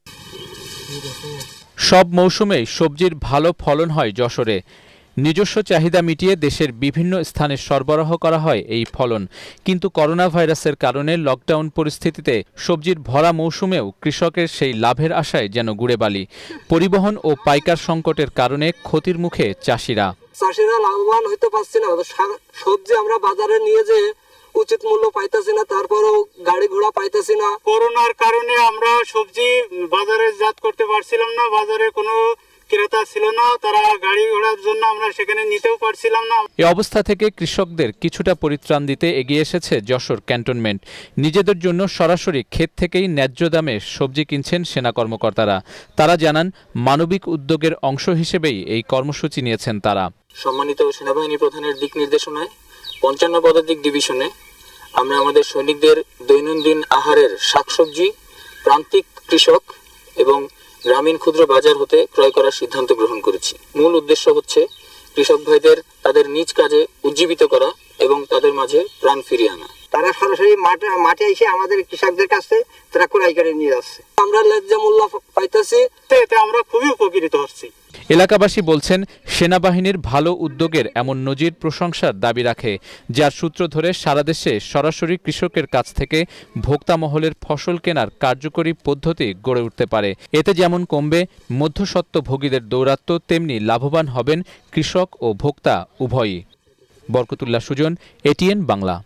সব মৌসুমেই সবজির ভালো ফলন হয় যশোরে। নিজস্ব চাহিদা মিটিয়ে দেশের বিভিন্ন স্থানে সরবরাহ করা হয় এই ফলন। কিন্তু করোনা ভাইরাসের কারণে লকডাউন পরিস্থিতিতে সবজির ভরা মৌসুমেও কৃষকের সেই লাভের আশায় যেন গুড়েবালি। পরিবহন ও পাইকার সংকটের কারণে ক্ষতির মুখে চাষিরা। চাষিরা লাভবান হইতে পারছে না, সবজি আমরা বাজারে নিয়ে যে উচিত মূল্য পাইতেছি না, তারপরেও গাড়ি ঘোড়া পাইতেছি না। করোনার কারণে আমরা সবজি বাজারে জাত করতে পারছিলাম না, বাজারে কোনো ক্রেতা ছিল না, তারা গাড়ি ঘোড়ার জন্য আমরা সেখানে নিতেও পারছিলাম না। এই অবস্থা থেকে কৃষকদের কিছুটা পরিত্রাণ দিতে এগিয়ে এসেছে যশোর ক্যান্টনমেন্ট। নিজেদের জন্য সরাসরি ক্ষেত থেকেই ন্যায্য দামে সবজি কিনছেন সেনা কর্মকর্তারা। তারা জানান, মানবিক উদ্যোগের অংশ হিসেবেই এই কর্মসূচি নিয়েছেন তারা। সম্মানিত সেনাবাহিনী প্রধানের দিক নির্দেশনায় পঞ্চান্ন পদাতিক ডিভিশনে আমরা আমাদের সৈনিকদের দৈনন্দিন আহারের শাকসবজি প্রান্তিক কৃষক এবং গ্রামীণ ক্ষুদ্র বাজার হতে ক্রয় করার সিদ্ধান্ত গ্রহণ করেছি। মূল উদ্দেশ্য হচ্ছে কৃষক ভাইদের তাদের নিজ কাজে উজ্জীবিত করা এবং তাদের মাঝে প্রাণ ফিরিয়ে আনা। তারা সরাসরি মাঠে মাঠে এসে আমাদের কৃষকদের কাছে তারা ক্রয় করে নিয়ে যাচ্ছে। আমরা ন্যায্য মূল্য পাইতেছি, এতে আমরা খুবই উপকৃত হচ্ছি। এলাকাবাসী বলছেন, সেনাবাহিনীর ভালো উদ্যোগের এমন নজির প্রশংসার দাবি রাখে, যার সূত্র ধরে সারা দেশে সরাসরি কৃষকের কাছ থেকে ভোক্তা মহলের ফসল কেনার কার্যকরী পদ্ধতি গড়ে উঠতে পারে। এতে যেমন কমবে মধ্যস্বত্বভোগীদের দৌরাত্ম্য, তেমনি লাভবান হবেন কৃষক ও ভোক্তা উভয়ই। বরকতুল্লাহ সুজন, এটিএন বাংলা।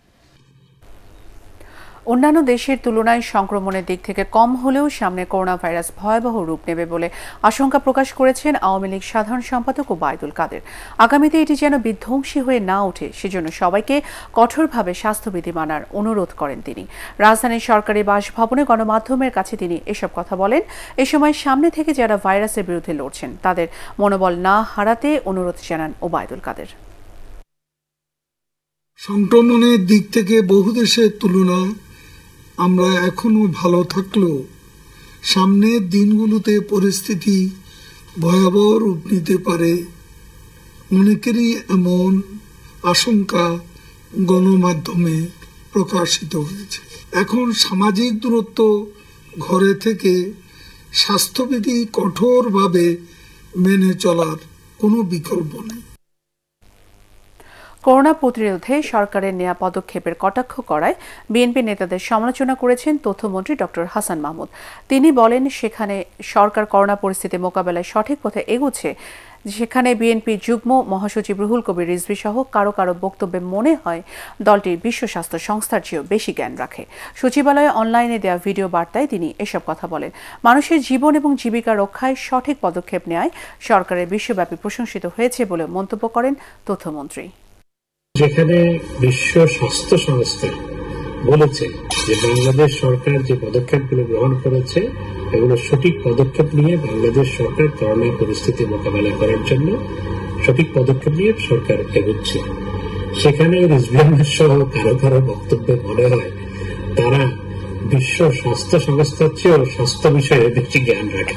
অন্যান্য দেশের তুলনায় সংক্রমণের দিক থেকে কম হলেও সামনে করোনা ভাইরাস ভয়াবহ রূপ নেবে বলে আশঙ্কা প্রকাশ করেছেন আওয়ামী লীগ সাধারণ সম্পাদক ওবায়দুল কাদের। আগামীতে এটি যেন বিধ্বংসী হয়ে না ওঠে, সেজন্য সবাইকে কঠোরভাবে স্বাস্থ্যবিধি মানার অনুরোধ করেন তিনি। রাজধানীর সরকারি বাসভবনে গণমাধ্যমের কাছে তিনি এসব কথা বলেন। এ সময় সামনে থেকে যারা ভাইরাসের বিরুদ্ধে লড়ছেন তাদের মনোবল না হারাতে অনুরোধ জানান ওবায়দুল কাদের। সংক্রমণের দিক থেকে বহু দেশের তুলনায় আমরা এখনো ভালো থাকলেও সামনের দিনগুলোতে পরিস্থিতি ভয়াবহ রূপ নিতে পারে, অনেকেরই এমন আশঙ্কা গণমাধ্যমে প্রকাশিত হয়েছে। এখন সামাজিক দূরত্ব, ঘরে থেকে স্বাস্থ্যবিধি কঠোরভাবে মেনে চলার কোনো বিকল্প নেই। করোনা প্রতিরোধে সরকারের নেওয়া পদক্ষেপের কটাক্ষ করায় বিএনপি নেতাদের সমালোচনা করেছেন তথ্যমন্ত্রী ডক্টর হাসান মাহমুদ। তিনি বলেন, সেখানে সরকার করোনা পরিস্থিতি মোকাবেলায় সঠিক পথে এগোচ্ছে, সেখানে বিএনপি যুগ্ম মহাসচিব রুহুল কবির রিজভী সহ কারো কারো বক্তব্যে মনে হয় দলটি বিশ্ব স্বাস্থ্য সংস্থার চেয়েও বেশি জ্ঞান রাখে। সচিবালয়ে অনলাইনে দেওয়া ভিডিও বার্তায় তিনি এসব কথা বলেন। মানুষের জীবন এবং জীবিকা রক্ষায় সঠিক পদক্ষেপ নেওয়ায় সরকারের বিশ্বব্যাপী প্রশংসিত হয়েছে বলে মন্তব্য করেন তথ্যমন্ত্রী। যেখানে বিশ্ব স্বাস্থ্য সংস্থা বলেছে যে বাংলাদেশ সরকার যে পদক্ষেপগুলো গ্রহণ করেছে এগুলো সঠিক পদক্ষেপ নিয়ে বাংলাদেশ সরকার করোনা পরিস্থিতি মোকাবেলা করার জন্য সঠিক পদক্ষেপ নিয়ে সরকার এগোচ্ছে। সেখানে রিজভিয়ানের সহ কারো কারো বক্তব্যে মনে হয় তারা বিশ্ব স্বাস্থ্য সংস্থার চেয়েও স্বাস্থ্য বিষয়ে বেশি জ্ঞান রাখে।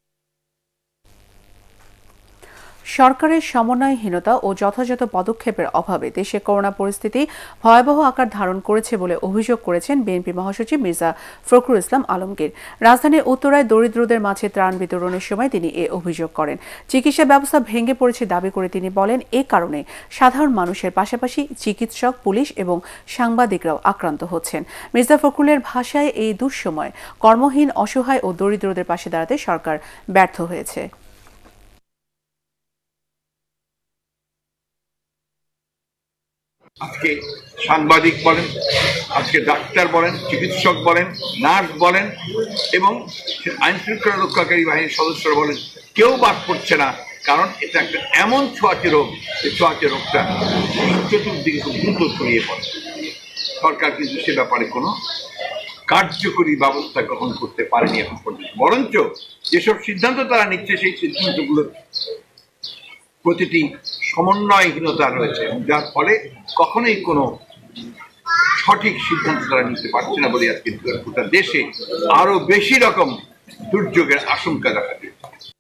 সরকারের সমন্বয়হীনতা ও যথাযথ পদক্ষেপের অভাবে দেশে করোনা পরিস্থিতি ভয়াবহ আকার ধারণ করেছে বলে অভিযোগ করেছেন বিএনপি মহাসচিব মির্জা ফখরুল ইসলাম আলমগীর। রাজধানীর উত্তরায় দরিদ্রদের মাঝে ত্রাণ বিতরণের সময় তিনি এ অভিযোগ করেন। চিকিৎসা ব্যবস্থা ভেঙে পড়েছে দাবি করে তিনি বলেন, এ কারণে সাধারণ মানুষের পাশাপাশি চিকিৎসক, পুলিশ এবং সাংবাদিকরাও আক্রান্ত হচ্ছেন। মির্জা ফখরুলের ভাষায় এই দুঃসময় কর্মহীন, অসহায় ও দরিদ্রদের পাশে দাঁড়াতে সরকার ব্যর্থ হয়েছে। আজকে সাংবাদিক বলেন, আজকে ডাক্তার বলেন, চিকিৎসক বলেন, নার্স বলেন এবং আইন শৃঙ্খলা রক্ষাকারী বাহিনীর সদস্যরা বলেন, কেউ বাদ পড়ছে না। কারণ এটা একটা এমন ছোঁয়াচে রোগ, এই ছোঁয়াচে রোগটা চতুর্দিকে খুব দ্রুত ছড়িয়ে পড়ে। সরকার কিন্তু সে ব্যাপারে কোনো কার্যকরী ব্যবস্থা গ্রহণ করতে পারেনি এখন পর্যন্ত। বরঞ্চ যেসব সিদ্ধান্ত তারা নিচ্ছে সেই সিদ্ধান্তগুলোর প্রতিটি সমন্বয়হীনতা রয়েছে, যার ফলে কখনোই কোনো সঠিক সিদ্ধান্ত তারা নিতে পারছে না বলে আজকে গোটা দেশে আরো বেশি রকম দুর্যোগের আশঙ্কা দেখা দিয়েছে।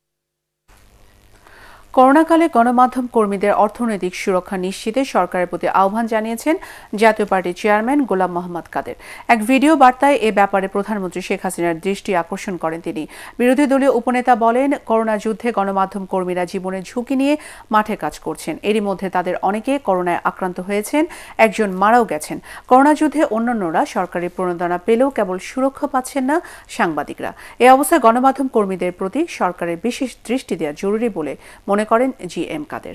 করোনাকালে গণমাধ্যম কর্মীদের অর্থনৈতিক সুরক্ষা নিশ্চিতে সরকারের প্রতি আহ্বান জানিয়েছেন জাতীয় পার্টির চেয়ারম্যান গোলাম মোহাম্মদ কাদের। এক ভিডিও বার্তায় এ ব্যাপারে প্রধানমন্ত্রী শেখ হাসিনার দৃষ্টি আকর্ষণ করেন তিনি। বিরোধী দলীয় উপনেতা বলেন, করোনা যুদ্ধে গণমাধ্যম কর্মীরা জীবনের ঝুঁকি নিয়ে মাঠে কাজ করছেন। এরই মধ্যে তাদের অনেকে করোনায় আক্রান্ত হয়েছেন, একজন মারাও গেছেন। করোনা যুদ্ধে অন্যান্যরা সরকারি প্রণোদনা পেলেও কেবল সুরক্ষা পাচ্ছেন না সাংবাদিকরা। এ অবস্থায় গণমাধ্যম কর্মীদের প্রতি সরকারের বিশেষ দৃষ্টি দেওয়া জরুরি বলে মনে করেন জি এম কাদের।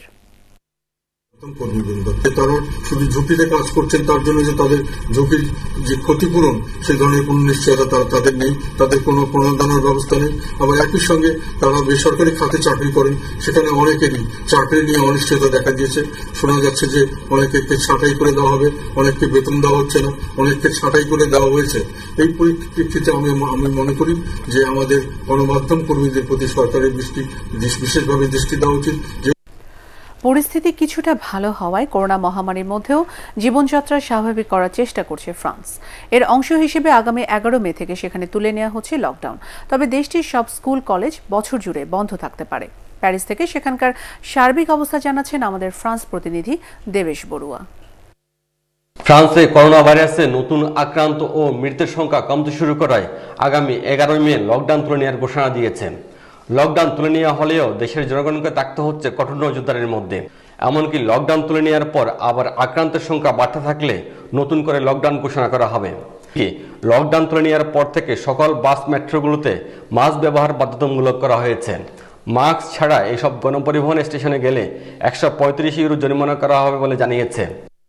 তারা শুধু ঝুঁকিতে কাজ করছেন, তার জন্য যে তাদের ঝুঁকির যে ক্ষতিপূরণ সে ধরনের কোন নিশ্চয়তা তাদের নেই, তাদের কোনো প্রণোদনার ব্যবস্থা নেই। আবার একই সঙ্গে তারা বেসরকারি খাতে চাকরি করেন, সেখানে অনেকেরই চাকরি নিয়ে অনিশ্চয়তা দেখা দিয়েছে। শোনা যাচ্ছে যে অনেকে ছাঁটাই করে দেওয়া হবে, অনেককে বেতন দেওয়া হচ্ছে না, অনেককে ছাঁটাই করে দেওয়া হয়েছে। এই পরিপ্রেক্ষিতে আমি আমি মনে করি যে আমাদের গণমাধ্যম কর্মীদের প্রতি সরকারের দৃষ্টি বিশেষভাবে দৃষ্টি দেওয়া উচিত। পরিস্থিতি কিছুটা ভালো হওয়ায় করোনা মহামারীর মধ্যেও জীবনযাত্রা স্বাভাবিক করার চেষ্টা করছে ফ্রান্স। এর অংশ হিসেবে আগামী এগারো মে থেকে সেখানে তুলে নেওয়া হচ্ছে লকডাউন। তবে দেশটির সব স্কুল, কলেজ বছর জুড়ে বন্ধ থাকতে পারে। প্যারিস থেকে সেখানকার সার্বিক অবস্থা জানাচ্ছেন আমাদের ফ্রান্স প্রতিনিধি দেবেশ বড়ুয়া। ফ্রান্সে করোনা ভাইরাসে নতুন আক্রান্ত ও মৃতের সংখ্যা কমতে শুরু করায় আগামী এগারোই মে লকডাউন তুলে নেওয়ার ঘোষণা দিয়েছেন। লকডাউন তুলে নেওয়া হলেও দেশের জনগণকে থাকতে হচ্ছে কঠোর নজরদারির মধ্যে। এমনকি লকডাউন তুলে নেওয়ার পর আবার আক্রান্তের সংখ্যা বাড়তে থাকলে নতুন করে লকডাউন ঘোষণা করা হবে। লকডাউন তুলে নেওয়ার পর থেকে সকল বাস, মেট্রোগুলোতে মাস্ক ব্যবহার বাধ্যতামূলক করা হয়েছে। মাস্ক ছাড়া এসব গণপরিবহন স্টেশনে গেলে একশো পঁয়ত্রিশ ইউরো জরিমানা করা হবে বলে জানিয়েছে।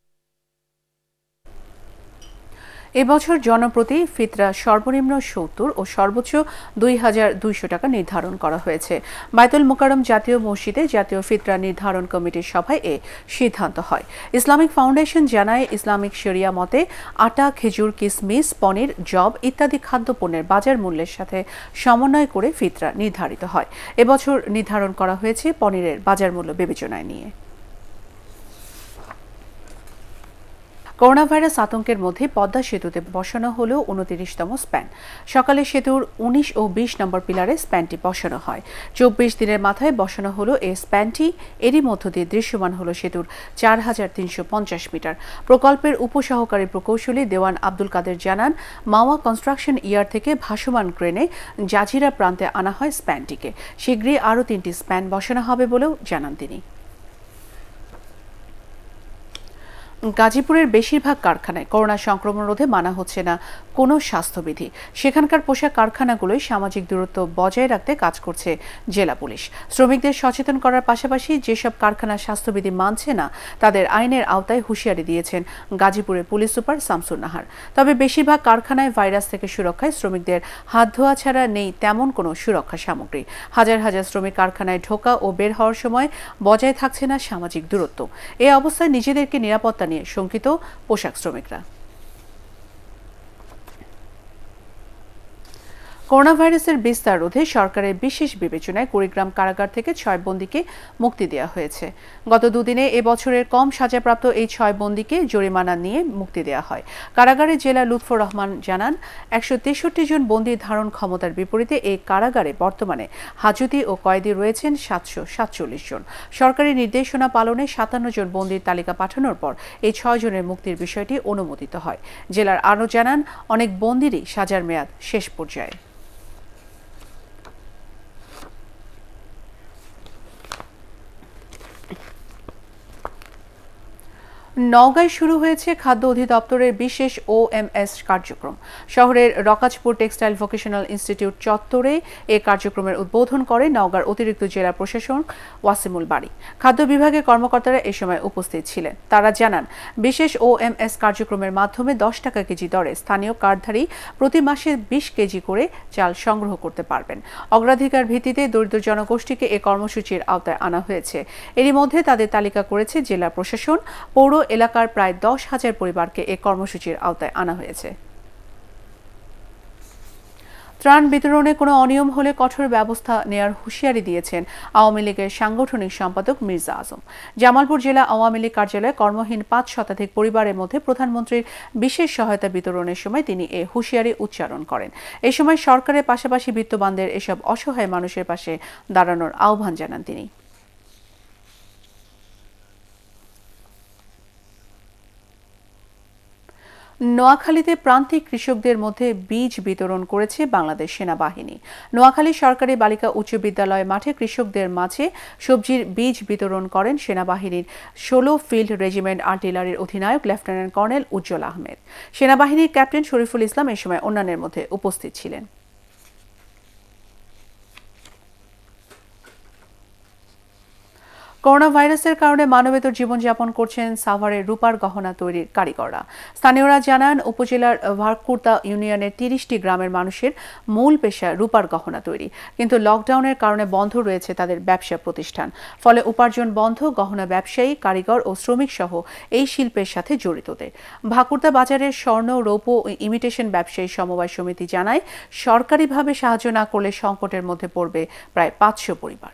এবছর জনপ্রতি ফিতরা সর্বনিম্ন সত্তর ও সর্বোচ্চ দুই হাজার দুইশো টাকা নির্ধারণ করা হয়েছে। বায়তুল মোকাররম জাতীয় মসজিদে জাতীয় ফিতরা নির্ধারণ কমিটির সভায় এ সিদ্ধান্ত হয়। ইসলামিক ফাউন্ডেশন জানায়, ইসলামিক শরিয়া মতে আটা, খেজুর, কিসমিস, পনির, জব ইত্যাদি খাদ্যপণ্যের বাজার মূল্যের সাথে সমন্বয় করে ফিতরা নির্ধারিত হয়। এবছর নির্ধারণ করা হয়েছে পনিরের বাজার মূল্য বিবেচনায় নিয়ে। করোনা ভাইরাস আতঙ্কের মধ্যে পদ্মা সেতুতে বসানো হলো উনত্রিশতম স্প্যান। সকালে সেতুর উনিশ ও বিশ নম্বর পিলারে স্প্যানটি বসানো হয়। চব্বিশ দিনের মাথায় বসানো হলো এই স্প্যানটি। এরই মধ্য দিয়ে দৃশ্যমান হলো সেতুর চার হাজার তিনশো পঞ্চাশ মিটার। প্রকল্পের উপসহকারী প্রকৌশলী দেওয়ান আব্দুল কাদের জানান, মাওয়া কনস্ট্রাকশন ইয়ার থেকে ভাসমান ক্রেনে জাজিরা প্রান্তে আনা হয় স্প্যানটিকে। শীঘ্রই আরও তিনটি স্প্যান বসানো হবে বলেও জানান তিনি। গাজীপুরের বেশিরভাগ কারখানায় করোনা সংক্রমণ রোধে মানা হচ্ছে না কোনো স্বাস্থ্যবিধি। সেখানকার পোশাক কারখানাগুলোই সামাজিক দূরত্ব বজায় রাখতে কাজ করছে জেলা পুলিশ। শ্রমিকদের সচেতন করার পাশাপাশি যেসব কারখানা স্বাস্থ্যবিধি মানছে না তাদের আইনের আওতায় হুঁশিয়ারি দিয়েছেন গাজীপুরের পুলিশ সুপার শামসুন নাহার। তবে বেশিরভাগ কারখানায় ভাইরাস থেকে সুরক্ষায় শ্রমিকদের হাত ধোয়া ছাড়া নেই তেমন কোনো সুরক্ষা সামগ্রী। হাজার হাজার শ্রমিক কারখানায় ঢোকা ও বের হওয়ার সময় বজায় থাকছে না সামাজিক দূরত্ব। এ অবস্থায় নিজেদেরকে নিরাপত্তা নিয়ে শঙ্কিত পোশাক শ্রমিকরা। করোনা ভাইরাসের বিস্তার রোধে সরকারের বিশেষ বিবেচনায় কুড়িগ্রাম কারাগার থেকে ছয় বন্দীকে মুক্তি দেওয়া হয়েছে। গত দুদিনে এ বছরের কম সাজাপ্রাপ্ত এই ছয় বন্দীকে জরিমানা নিয়ে মুক্তি দেওয়া হয়। কারাগারের জেলা লুৎফর রহমান জানান, একশো তেষট্টি জন বন্দী ধারণ ক্ষমতার বিপরীতে এই কারাগারে বর্তমানে হাজতি ও কয়েদি রয়েছেন সাতশো সাতচল্লিশ জন। সরকারি নির্দেশনা পালনে সাতান্ন জন বন্দীর তালিকা পাঠানোর পর এই ছয় জনের মুক্তির বিষয়টি অনুমোদিত হয়। জেলার আরও জানান, অনেক বন্দীরই সাজার মেয়াদ শেষ পর্যায়ে। নওগাঁয় শুরু হয়েছে খাদ্য অধিদপ্তরের বিশেষ ও এম এস কার্যক্রম। শহরের রকাজপুর টেক্সটাইল ভোকেশনাল ইনস্টিটিউট চত্বরে এ কার্যক্রমের উদ্বোধন করে নওগাঁর অতিরিক্ত জেলা প্রশাসক ওয়াসিমুল বারী। খাদ্য বিভাগের কর্মকর্তারা এ সময় উপস্থিত ছিলেন। তারা জানান, বিশেষ ও এম এস কার্যক্রমের মাধ্যমে দশ টাকা কেজি দরে স্থানীয় কার্ডধারী প্রতি মাসে বিশ কেজি করে চাল সংগ্রহ করতে পারবেন। অগ্রাধিকার ভিত্তিতে দরিদ্র জনগোষ্ঠীকে এ কর্মসূচির আওতায় আনা হয়েছে। এরই মধ্যে তাদের তালিকা করেছে জেলা প্রশাসন। পৌর এলাকার প্রায় দশ হাজার পরিবারকে এই কর্মসূচির আওতায় আনা হয়েছে। ত্রাণ বিতরণে কোনো অনিয়ম হলে কঠোর ব্যবস্থা নেয়ার হুঁশিয়ারি দিয়েছেন আওয়ামী লীগের সাংগঠনিক সম্পাদক মির্জা আজম। জামালপুর জেলা আওয়ামী লীগ কার্যালয়ে কর্মহীন পাঁচ শতাধিক পরিবারের মধ্যে প্রধানমন্ত্রীর বিশেষ সহায়তা বিতরণের সময় তিনি এ হুঁশিয়ারি উচ্চারণ করেন। এ সময় সরকারের পাশাপাশি বিত্তবানদের এসব অসহায় মানুষের পাশে দাঁড়ানোর আহ্বান জানান তিনি। নোয়াখালীতে প্রান্তিক কৃষকদের মধ্যে বীজ বিতরণ করেছে বাংলাদেশ সেনাবাহিনী। নোয়াখালী সরকারি বালিকা উচ্চ বিদ্যালয় মাঠে কৃষকদের মাঝে সবজির বীজ বিতরণ করেন সেনাবাহিনীর ষোলো ফিল্ড রেজিমেন্ট আর্টিলারির অধিনায়ক লেফটেন্যান্ট কর্নেল উজ্জ্বল আহমেদ। সেনাবাহিনীর ক্যাপ্টেন শরীফুল ইসলাম এ সময় অন্যান্যের মধ্যে উপস্থিত ছিলেন। করোনা ভাইরাসের কারণে মানবেতর জীবনযাপন করছেন সাভারের রূপার গহনা তৈরির কারিগররা। স্থানীয়রা জানান, উপজেলার ভারকুর্তা ইউনিয়নের তিরিশটি গ্রামের মানুষের মূল পেশা রূপার গহনা তৈরি, কিন্তু লকডাউনের কারণে বন্ধ রয়েছে তাদের ব্যবসা প্রতিষ্ঠান। ফলে উপার্জন বন্ধ গহনা ব্যবসায়ী, কারিগর ও শ্রমিক সহ এই শিল্পের সাথে জড়িতদের। ভাকুর্তা বাজারের স্বর্ণ, রৌপ্য ও ইমিটেশন ব্যবসায়ী সমবায় সমিতি জানায়, সরকারিভাবে সাহায্য না করলে সংকটের মধ্যে পড়বে প্রায় পাঁচশো পরিবার।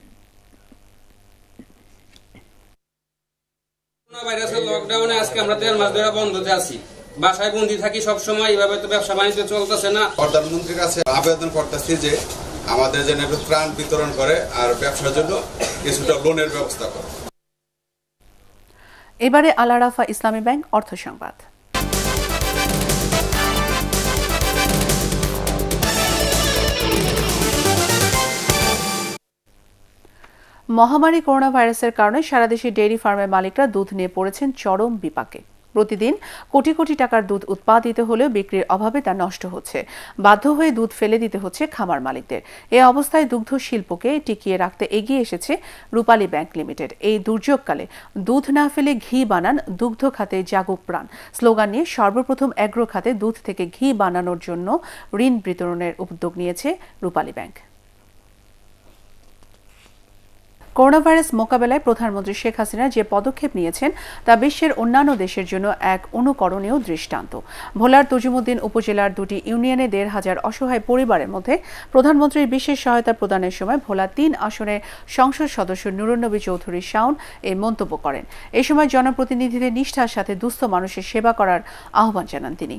ভাইরাসের লকডাউনে আজকে আমরা দেড় মাস ধরে বন্ধতে আছি, বাসায় বন্দি থাকি সব সময়। এইভাবে তো ব্যবসা বাণিজ্য চলতেছে না। প্রধানমন্ত্রীর কাছে আবেদন করতেছি যে আমাদের জন্য একটু ত্রাণ বিতরণ করে আর ব্যবসার জন্য কিছুটা লোনের ব্যবস্থা করে। এবারে আল আরাফা ইসলামী ব্যাংক অর্থ সংবাদ। মহামারী করোনা ভাইরাসের কারণে সারা দেশে ডেইরি ফার্মের মালিকরা দুধ নিয়ে পড়েছেন চরম বিপাকে। প্রতিদিন কোটি কোটি টাকার দুধ উৎপাদিত হলেও বিক্রির অভাবে তা নষ্ট হচ্ছে। বাধ্য হয়ে দুধ ফেলে দিতে হচ্ছে খামার মালিকদের। এ অবস্থায় দুগ্ধ শিল্পকে টিকিয়ে রাখতে এগিয়ে এসেছে রূপালী ব্যাংক লিমিটেড। এই দুর্যোগকালে দুধ না ফেলে ঘি বানান, দুগ্ধ খাতে জাগুক প্রাণ স্লোগান নিয়ে সর্বপ্রথম এগ্রো খাতে দুধ থেকে ঘি বানানোর জন্য ঋণ বিতরণের উদ্যোগ নিয়েছে রূপালী ব্যাংক। করোনা ভাইরাস মোকাবেলায় প্রধানমন্ত্রী শেখ হাসিনা যে পদক্ষেপ নিয়েছেন তা বিশ্বের অন্যান্য দেশের জন্য এক অনুকরণীয় দৃষ্টান্ত। ভোলার তজুমুদ্দিন উপজেলার দুটি ইউনিয়নে দেড় হাজার অসহায় পরিবারের মধ্যে প্রধানমন্ত্রীর বিশেষ সহায়তা প্রদানের সময় ভোলা তিন আসনের সংসদ সদস্য নুরুন্নবী চৌধুরী শাওন এই মন্তব্য করেন। এ সময় জনপ্রতিনিধিদের নিষ্ঠার সাথে দুস্থ মানুষের সেবা করার আহ্বান জানান তিনি।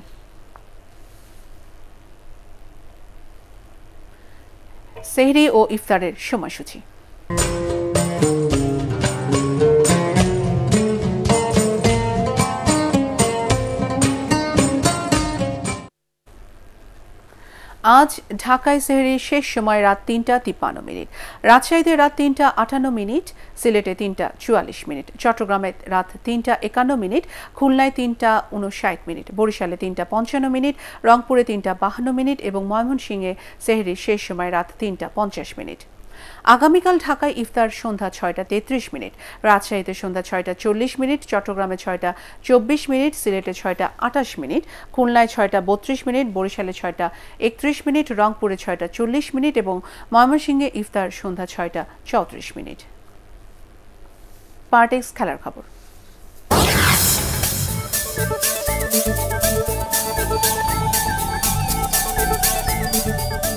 সেহরি ও ইফতারের সময়সূচি। আজ ঢাকায় সেহরির শেষ সময় রাত তিনটা তিপ্পান্ন মিনিট, রাজশাহীতে রাত তিনটা আটান্ন মিনিট, সিলেটে তিনটা চুয়াল্লিশ মিনিট, চট্টগ্রামে রাত তিনটা একান্ন মিনিট, খুলনায় তিনটা উনষাট মিনিট, বরিশালে তিনটা পঞ্চান্ন মিনিট, রংপুরে তিনটা বাহান্ন মিনিট এবং ময়মনসিংহে সেহরির শেষ সময় রাত তিনটা পঞ্চাশ মিনিট। আগামীকাল ঢাকায় ইফতার সন্ধ্যা ছয়টা তেত্রিশ মিনিট, রাজশাহীতে সন্ধ্যা ছয়টা চল্লিশ মিনিট, চট্টগ্রামে ছয়টা চব্বিশ মিনিট, সিলেটে ছয়টা আটাশ মিনিট, খুলনায় ছয়টা বত্রিশ মিনিট, বরিশালে ছয়টা একত্রিশ মিনিট, রংপুরে ছয়টা চল্লিশ মিনিট এবং ময়মনসিংহে ইফতার সন্ধ্যা ছয়টা চৌত্রিশ মিনিট। পার্টেক্স খেলার খবর।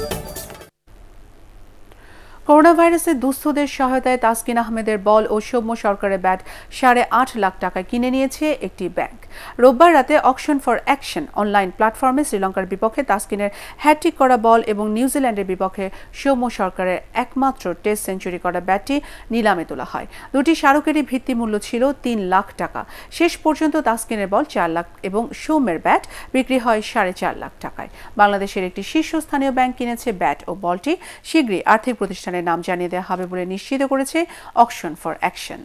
করোনা ভাইরাসে দুস্থদের সহায়তায় তাসকিন আহমেদের বল ও সৌম্য সরকারের ব্যাট সাড়ে আট লাখ টাকায় কিনে নিয়েছে একটি ব্যাংক। রোববার রাতে অকশন ফর অ্যাকশন অনলাইন প্ল্যাটফর্মে শ্রীলঙ্কার বিপক্ষে তাসকিনের হ্যাট্রিক করা বল এবং নিউজিল্যান্ডের বিপক্ষে সৌম্য সরকারের একমাত্র টেস্ট সেঞ্চুরি করা ব্যাটটি নিলামে তোলা হয়। দুটি স্মারকেরই ভিত্তিমূল্য ছিল তিন লাখ টাকা। শেষ পর্যন্ত তাসকিনের বল চার লাখ এবং সৌম্যের ব্যাট বিক্রি হয় সাড়ে চার লাখ টাকায়। বাংলাদেশের একটি শীর্ষস্থানীয় ব্যাংক কিনেছে ব্যাট ও বলটি। শীঘ্রই আর্থিক প্রতিষ্ঠানের নাম জানিয়ে দেওয়া হবে বলে নিশ্চিত করেছে অকশন ফর অ্যাকশন।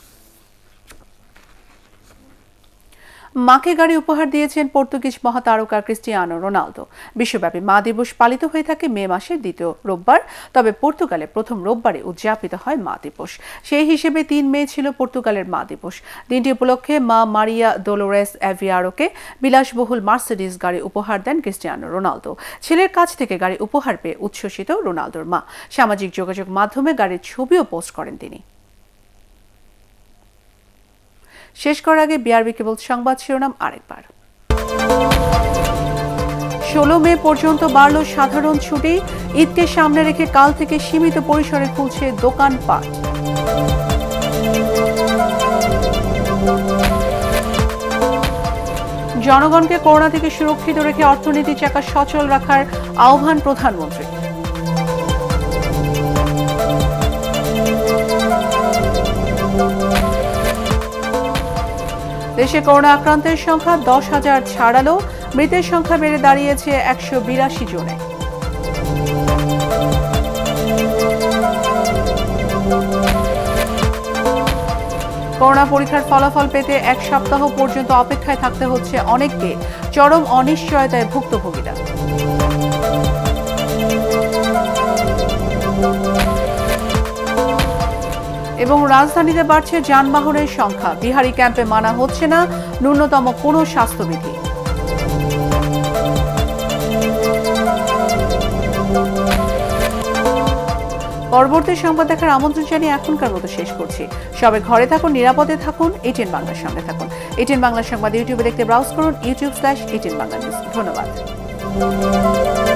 মাকে গাড়ি উপহার দিয়েছেন পর্তুগিজ মহাতারকা ক্রিস্টিয়ানো রোনালদো। বিশ্বব্যাপী মা দিবস পালিত হয়ে থাকে মে মাসের দ্বিতীয় রোববার, তবে পর্তুগালে প্রথম রোববারে উদযাপিত হয় মা দিবস। সেই হিসেবে তিন মে ছিল পর্তুগালের মা দিবস। দিনটি উপলক্ষে মা মারিয়া ডোলোরেস অ্যাভিয়ারোকে বিলাসবহুল মার্সিডিজ গাড়ি উপহার দেন ক্রিস্টিয়ানো রোনালদো। ছেলের কাছ থেকে গাড়ি উপহার পেয়ে উচ্ছ্বসিত রোনালদোর মা। সামাজিক যোগাযোগ মাধ্যমে গাড়ির ছবিও পোস্ট করেন তিনি। শেষ করার আগে বিআরবি কেবল সংবাদ শিরোনাম আরেকবার। ষোলো মে পর্যন্ত বাড়ল সাধারণ ছুটি। ঈদকে সামনে রেখে কাল থেকে সীমিত পরিসরে খুলছে দোকানপাট। জনগণকে করোনা থেকে সুরক্ষিত রেখে অর্থনীতি চাকা সচল রাখার আহ্বান প্রধানমন্ত্রী। দেশে করোনা আক্রান্তের সংখ্যা দশ হাজার ছাড়ালো। মৃতের সংখ্যা বেড়ে দাঁড়িয়েছে একশো বিরাশি জনে। করোনা পরীক্ষার ফলাফল পেতে এক সপ্তাহ পর্যন্ত অপেক্ষায় থাকতে হচ্ছে অনেককে। চরম অনিশ্চয়তায় ভুক্তভোগীরা। এবং রাজধানীতে বাড়ছে যানবাহনের সংখ্যা। বিহারি ক্যাম্পে মানা হচ্ছে না ন্যূনতম কোনো স্বাস্থ্যবিধি। পরবর্তী সংবাদ দেখার আমন্ত্রণ জানিয়ে এখনকার মতো শেষ করছি। সবাই ঘরে থাকুন, নিরাপদে থাকুন, এটিএন বাংলার সঙ্গে থাকুন। এটিএন বাংলা সংবাদ ইউটিউবে দেখতে ব্রাউজ করুন YouTube slash ATN Bangla news. ধন্যবাদ।